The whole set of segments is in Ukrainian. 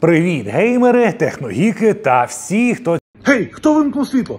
Привіт, геймери, техногіки та всі, хто... Гей, хто вимкнув світло?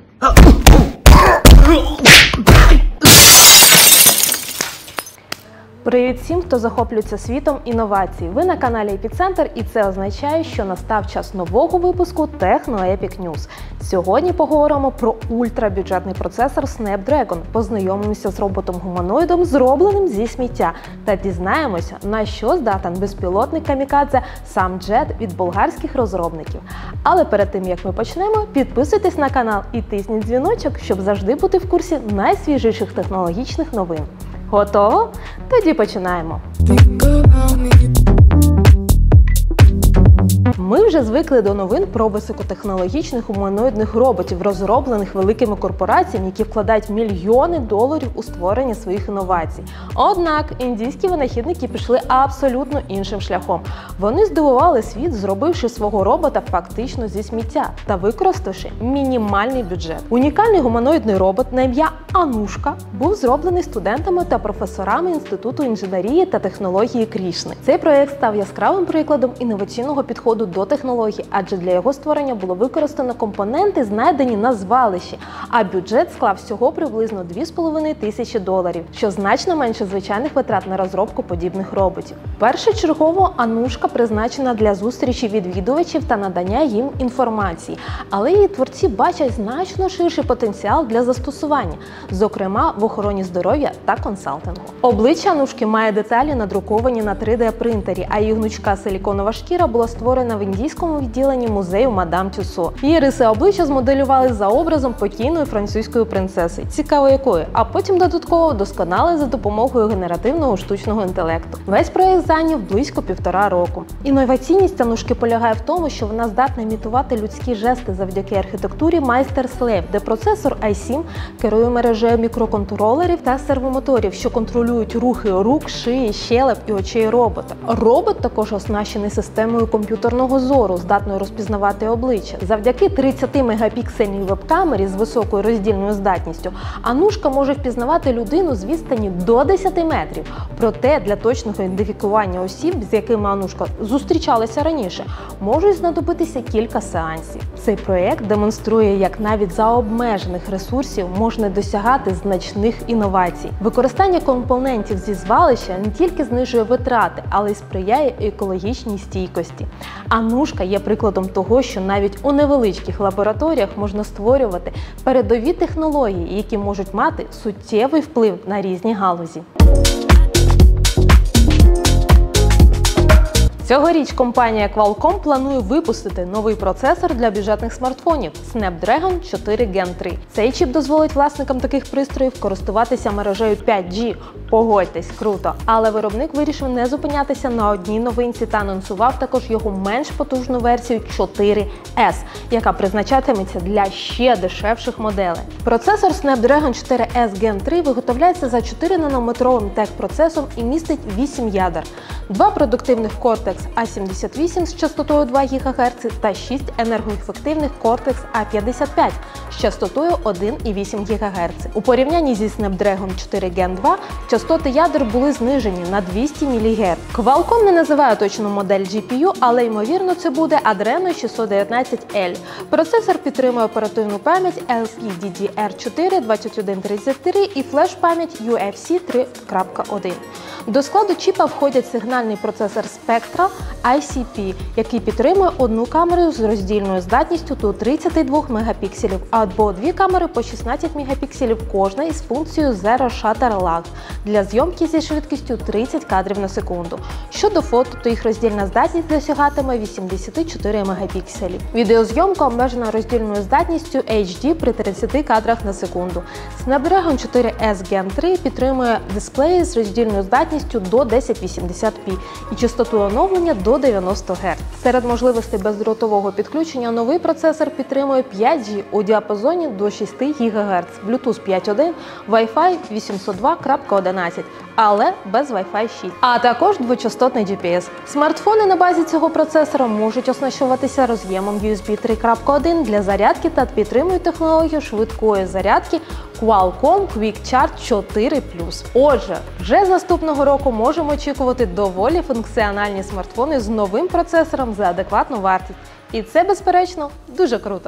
Привіт всім, хто захоплюється світом інновацій. Ви на каналі Епіцентр, і це означає, що настав час нового випуску Techno Epic News. Сьогодні поговоримо про ультрабюджетний процесор Snapdragon, познайомимося з роботом-гуманоїдом, зробленим зі сміття, та дізнаємося, на що здатен безпілотний камікадзе SamJet від болгарських розробників. Але перед тим, як ми почнемо, підписуйтесь на канал і тисніть дзвіночок, щоб завжди бути в курсі найсвіжіших технологічних новин. Готово? Тоді починаємо. Ми вже звикли до новин про високотехнологічних гуманоїдних роботів, розроблених великими корпораціями, які вкладають мільйони доларів у створення своїх інновацій. Однак індійські винахідники пішли абсолютно іншим шляхом. Вони здивували світ, зробивши свого робота фактично зі сміття та використавши мінімальний бюджет. Унікальний гуманоїдний робот на ім'я Анушка був зроблений студентами та професорами Інституту інженерії та технології Крішни. Цей проєкт став яскравим прикладом інноваційного підходу до технологій, адже для його створення було використано компоненти, знайдені на звалищі, а бюджет склав всього приблизно $2500, що значно менше звичайних витрат на розробку подібних роботів. Першочергово Анушка призначена для зустрічі відвідувачів та надання їм інформації, але її творці бачать значно ширший потенціал для застосування, зокрема в охороні здоров'я та консалтингу. Обличчя Анушки має деталі, надруковані на 3D-принтері, а її гнучка силіконова шкіра була створена в індійському відділенні музею Мадам Тюссо. Її риси обличчя змоделювали за образом покійної французької принцеси, цікаво якої, а потім додатково вдосконалили за допомогою генеративного штучного інтелекту. Весь проєкт зайняв близько 1,5 року. Інноваційність Анушки полягає в тому, що вона здатна імітувати людські жести завдяки архітектурі Майстер-Слейв, де процесор i7 керує мережею мікроконтролерів та сервомоторів, що контролюють рухи рук, шиї, щелеп і очей робота. Робот також оснащений системою комп'ютерного зору, здатною розпізнавати обличчя. Завдяки 30-мегапіксельній веб-камері з високою роздільною здатністю Анушка може впізнавати людину з відстані до 10 метрів. Проте для точного ідентифікування осіб, з якими Анушка зустрічалася раніше, можуть знадобитися кілька сеансів. Цей проєкт демонструє, як навіть за обмежених ресурсів можна досягати значних інновацій. Використання компонентів зі звалища не тільки знижує витрати, але й сприяє екологічній стійкості. Анушка є прикладом того, що навіть у невеличких лабораторіях можна створювати передові технології, які можуть мати суттєвий вплив на різні галузі. Цьогоріч компанія Qualcomm планує випустити новий процесор для бюджетних смартфонів Snapdragon 4 Gen 3. Цей чіп дозволить власникам таких пристроїв користуватися мережею 5G. Погодьтесь, круто! Але виробник вирішив не зупинятися на одній новинці та анонсував також його менш потужну версію 4S, яка призначатиметься для ще дешевших моделей. Процесор Snapdragon 4S Gen 3 виготовляється за 4-нанометровим TEC-процесором і містить 8 ядер. 2 продуктивних Cortex A78 з частотою 2 ГГц та 6 енергоефективних Cortex A55 з частотою 1,8 ГГц. У порівнянні зі Snapdragon 4 Gen 2 частоти ядер були знижені на 200 МГц. Qualcomm не називає точну модель GPU, але ймовірно це буде Adreno 619L. Процесор підтримує оперативну пам'ять LPDDR4 2133 і флеш-пам'ять UFS 3.1. До складу чіпа входять сигнальний процесор Spectra ICP, який підтримує одну камеру з роздільною здатністю до 32 мегапікселів, або 2 камери по 16 мегапікселів кожна із функцією Zero Shutter Lag для зйомки зі швидкістю 30 кадрів на секунду. Щодо фото, то їх роздільна здатність досягатиме 84 мегапікселів. Відеозйомка обмежена роздільною здатністю HD при 30 кадрах на секунду. Snapdragon 4S Gen 3 підтримує дисплеї з роздільною здатністю до 1080p і частоту оновлення до 90 Гц. Серед можливостей бездротового підключення новий процесор підтримує 5G у діапазоні до 6 ГГц, Bluetooth 5.1, Wi-Fi 802.11, але без Wi-Fi 6, а також двочастотний GPS. Смартфони на базі цього процесора можуть оснащуватися роз'ємом USB 3.1 для зарядки та підтримують технологію швидкої зарядки Qualcomm QuickCharge 4 Plus. Отже, вже з наступного року можемо очікувати доволі функціональні смартфони з новим процесором за адекватну вартість. І це, безперечно, дуже круто.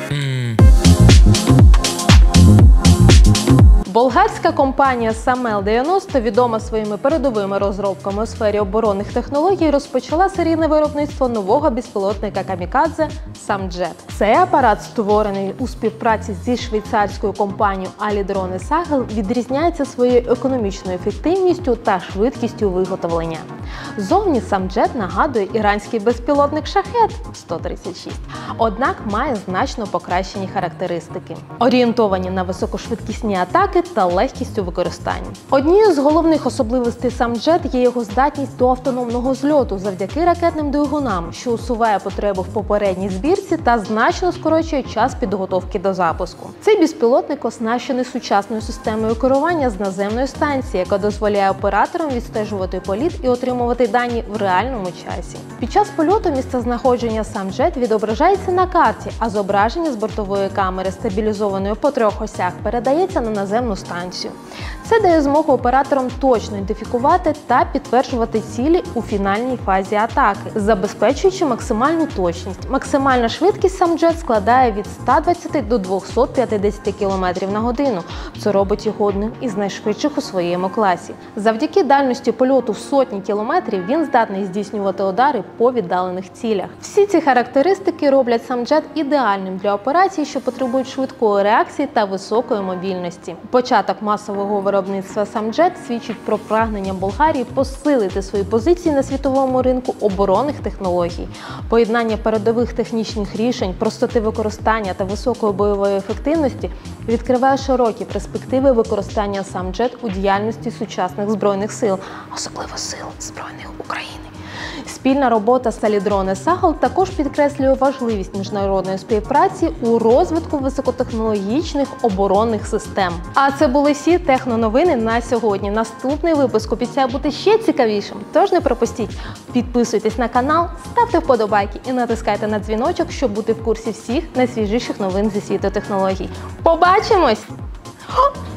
Болгарська компанія Samel-90, відома своїми передовими розробками у сфері оборонних технологій, розпочала серійне виробництво нового безпілотника камікадзе Самджет. Цей апарат, створений у співпраці зі швейцарською компанією Alidrone Sahel, відрізняється своєю економічною ефективністю та швидкістю виготовлення. Зовні Самджет нагадує іранський безпілотник Шахед-136, однак має значно покращені характеристики, орієнтовані на високошвидкісні атаки та легкість у використанні. Однією з головних особливостей Самджет є його здатність до автономного зльоту завдяки ракетним двигунам, що усуває потребу в попередній збірці та значно скорочує час підготовки до запуску. Цей безпілотник оснащений сучасною системою керування з наземної станції, яка дозволяє операторам відстежувати політ і отримувати дані в реальному часі. Під час польоту місцезнаходження Самджет відображається на карті, а зображення з бортової камери, стабілізованої по 3 осях, передається на наземну станцію. Це дає змогу операторам точно ідентифікувати та підтверджувати цілі у фінальній фазі атаки, забезпечуючи максимальну точність. Максимальна швидкість Самджет складає від 120 до 250 км на годину. Це робить його одним із найшвидших у своєму класі. Завдяки дальності польоту в сотні кілометрів він здатний здійснювати удари по віддалених цілях. Всі ці характеристики роблять Самджет ідеальним для операцій, що потребують швидкої реакції та високої мобільності. Початок масового виробництва Самджет свідчить про прагнення Болгарії посилити свої позиції на світовому ринку оборонних технологій. Поєднання передових технічних рішень, простоти використання та високої бойової ефективності відкриває широкі перспективи використання Самджет у діяльності сучасних збройних сил, особливо сил збройних України. Спільна робота з Alidrone Sahel також підкреслює важливість міжнародної співпраці у розвитку високотехнологічних оборонних систем. А це були всі техноновини на сьогодні. Наступний випуск обіцяє бути ще цікавішим, тож не пропустіть. Підписуйтесь на канал, ставте вподобайки і натискайте на дзвіночок, щоб бути в курсі всіх найсвіжіших новин зі світу технологій. Побачимось!